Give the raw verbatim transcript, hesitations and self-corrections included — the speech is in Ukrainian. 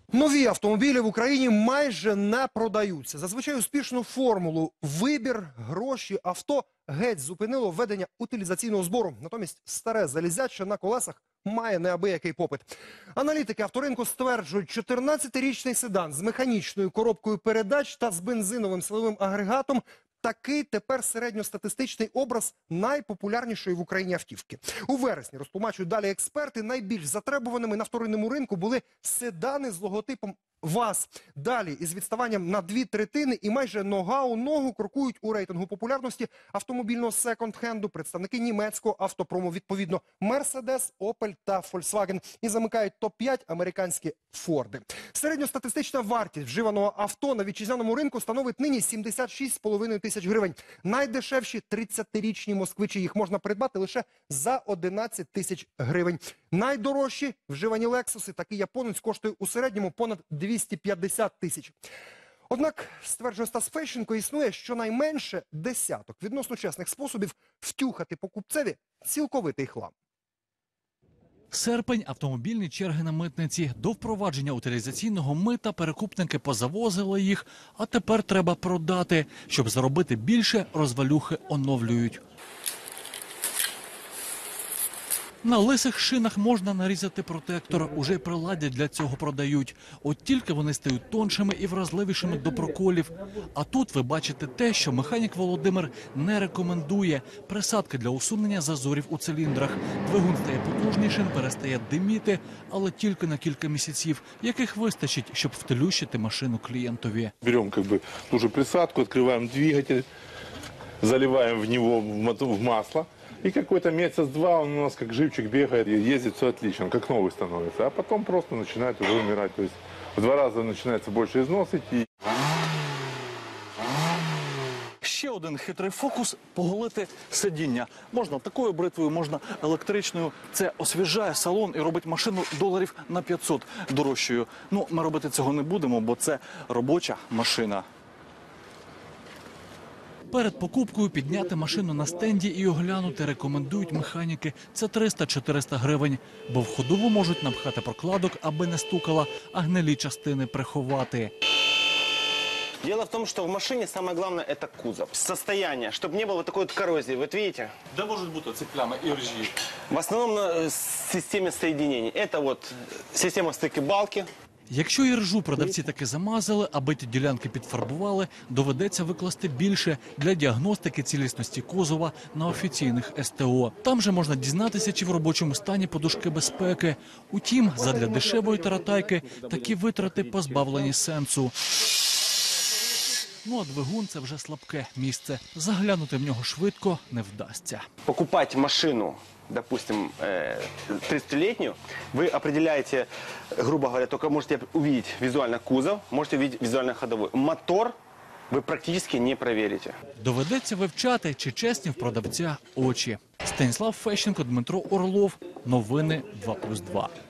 Нові автомобілі в Україні майже не продаються. Зазвичай успішну формулу «вибір, гроші, авто» геть зупинило введення утилізаційного збору. Натомість старе залізяче на колесах має неабиякий попит. Аналітики авторинку стверджують, чотирнадцятирічний седан з механічною коробкою передач та з бензиновим силовим агрегатом – такий тепер середньостатистичний образ найпопулярнішої в Україні автівки. У вересні, розтлумачують далі експерти, найбільш затребуваними на вторинному ринку були седани з логотипом ВАЗ. Далі із відставанням на дві третини і майже нога у ногу крокують у рейтингу популярності автомобільного секонд-хенду представники німецького автопрому, відповідно Мерседес, Опель та Фольксваген. І замикають топ п'ять американські Форди. Середньостатистична вартість вживаного авто на вітчизняному ринку становить нині сімдесят шість з половиною тисяч гривень. Найдешевші тридцятирічні москвичі, їх можна придбати лише за одинадцять тисяч гривень. Найдорожчі вживані лексуси, такий японець, коштує у середньому понад двісті п'ятдесят тисяч. Однак, стверджує Стас Фещенко, існує щонайменше десяток відносно чесних способів втюхати покупцеві цілковитий хлам. Серпень – автомобільні черги на митниці. До впровадження утилізаційного мита перекупники позавозили їх, а тепер треба продати. Щоб заробити більше, розвалюхи оновлюють. На лисих шинах можна нарізати протектор, уже й приладдя для цього продають. От тільки вони стають тоншими і вразливішими до проколів. А тут ви бачите те, що механік Володимир не рекомендує – присадки для усунення зазорів у циліндрах. Двигун стає потужнішим, перестає диміти, але тільки на кілька місяців, яких вистачить, щоб втелющити машину клієнтові. Беремо как бы, ту же присадку, відкриваємо двигатель, заливаємо в нього в масло. И какой-то месяц-два он у нас как живчик бегает, и ездит все отлично, как новый становится. А потом просто начинает уже умирать. То есть в два раза начинается больше износ идти. Ще один хитрий фокус – поголити сидіння. Можна такою бритвою, можна електричною. Це освіжає салон і робить машину доларів на п'ятсот дорожчою. Ну, ми робити цього не будемо, бо це робоча машина. Перед покупкою підняти машину на стенді і оглянути рекомендують механіки. Це триста-чотириста гривень, бо в ходову можуть напхати прокладок, аби не стукала, а гнилі частини приховати. Дело в том, что в машине самое главное – это кузов. Состояние, чтобы не было вот такой вот коррозии. Вот видите? Де можуть бути ці плями і ржі? В основном на системе соединений. Это вот система стыки балки. Якщо і ржу продавці таки замазали, аби ті ділянки підфарбували, доведеться викласти більше для діагностики цілісності кузова на офіційних ес те о. Там же можна дізнатися, чи в робочому стані подушки безпеки. Утім, задля дешевої таратайки такі витрати позбавлені сенсу. Ну а двигун – це вже слабке місце. Заглянути в нього швидко не вдасться. Покупать машину, допустим, тридцатилетнюю, вы определяете, грубо говоря, только можете увидеть визуально кузов, можете увидеть визуально ходовой. Мотор вы практически не проверите. Доведеться вивчати, чи чесні в продавця очі. Станіслав Фещенко, Дмитро Орлов. Новини два плюс два.